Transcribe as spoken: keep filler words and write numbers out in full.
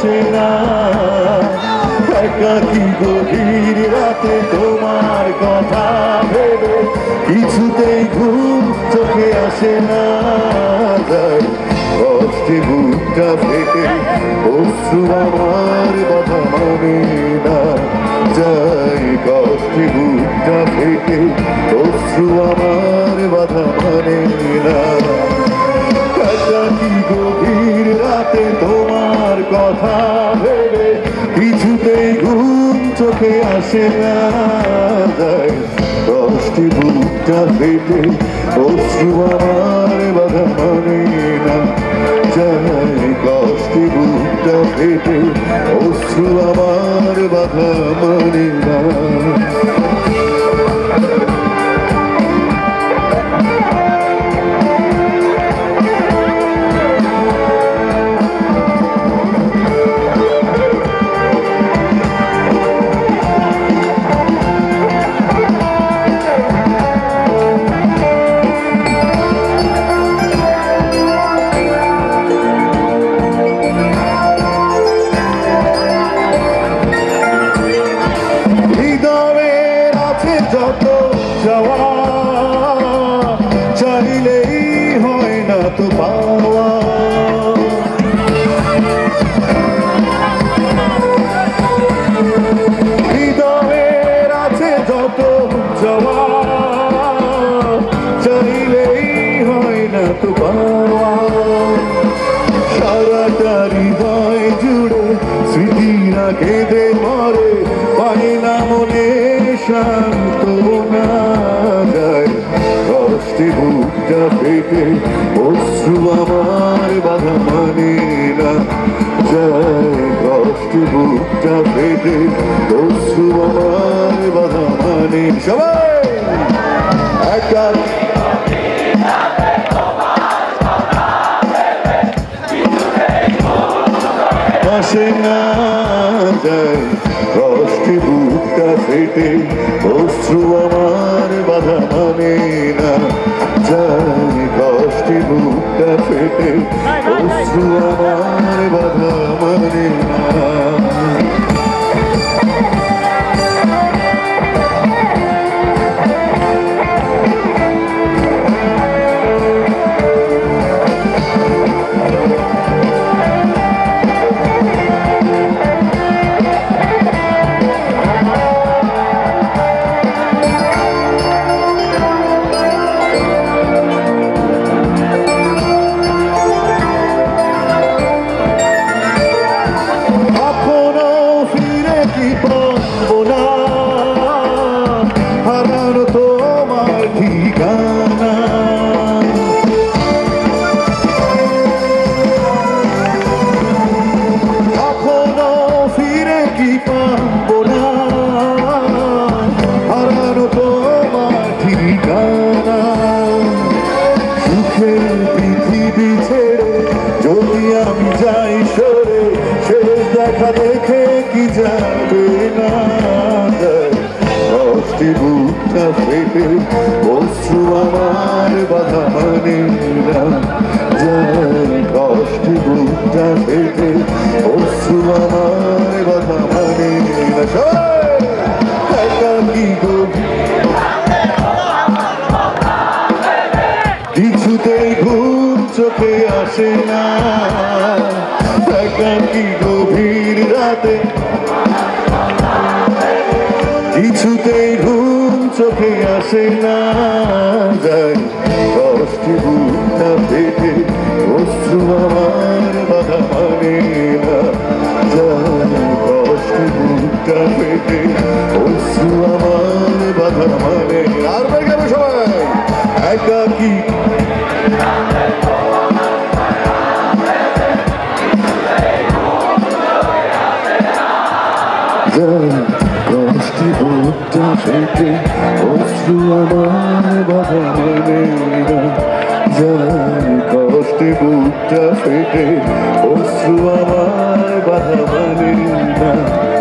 আসে না। একাকী গভীর রাতে তোমার কথা ভেবে কিছুতেই ঘুম চোখে আসে না। কষ্টে বুকটা ফেটে অশ্রু আমার বাধা মানে না। যাই কষ্টে বুকটা ফেটে অশ্রু আমার বাধা মানে না। একাকী গভীর রাতে তোমার কথা ভেবে কিছুতেই ঘুম চোখে আসে না। যায় কষ্টে বুকটা ফেটে অশ্রু আমার বাধা মানে না। যায় কষ্টে বুকটা ফেটে অশ্রু আমার বাধা মানে না। যত যাওয়া চাইলেই হয় না তো পাওয়া। হৃদয়ের আছে যত যাওয়া চাইলেই হয় না তো পাওয়া। সারাটা হৃদয় জুড়ে স্মৃতিরা কেঁদে মরে পায় না মনে শান্ত না। যায় কষ্টে বুকটা ফেটে অশ্রু আমার বাধা মানে না। যায় কষ্টে বুকটা ফেটে অশ্রু আমার বাধা মানে। সবাই একা আসে না। যায় কষ্টে বুকটা ফেটে অশ্রু আমার বাধা মানে না। যায় কষ্টে বুকটা ফেটে অশ্রু আমার বাধা মানে না। হারানো তোমার ঠিকানা এখনো ফিরে কি পাবো না। হারানো তোমার ঠিকানা সুখের পৃথিবী ছেড়ে যদি আমি যাই সরে শেষ দেখা দেখে কি যাবে না। কষ্টে বুকটা ফেটে অশ্রু আমার বাধা মানে না। যায় কষ্টে বুকটা ফেটে অশ্রু আমার বাধা মানে না। একাকী কিছুতেই ঘুম চোখে আসে না। একাকী গভীর রাতে কিছুতেই ঘুম চোখে আসে না। যায় কষ্টে বুকটা ফেটে অশ্রু আমার বাধা মানে না। যায় কষ্টে বুকটা ফেটে অশ্রু আমার বাধা মানে না। আর বের সবাই একাকী কষ্টে বুকটা ফেটে অশ্রু আমার বাধা মানে না। যায় কষ্টে বুকটা ফেটে অশ্রু আমার বাধা মানে না।